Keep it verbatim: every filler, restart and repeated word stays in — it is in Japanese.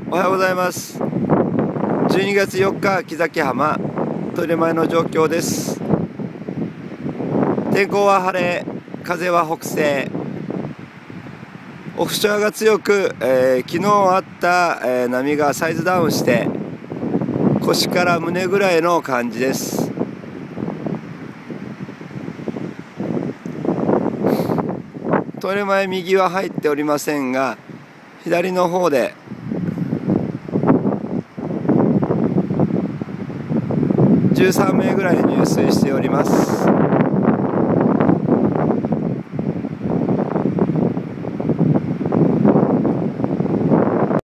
おはようございます。じゅうにがつよっか、木崎浜トイレ前の状況です。天候は晴れ、風は北西、オフショアが強く、えー、昨日あった、えー、波がサイズダウンして腰から胸ぐらいの感じです。トイレ前右は入っておりませんが、左の方でじゅうさんめいぐらい入水しております。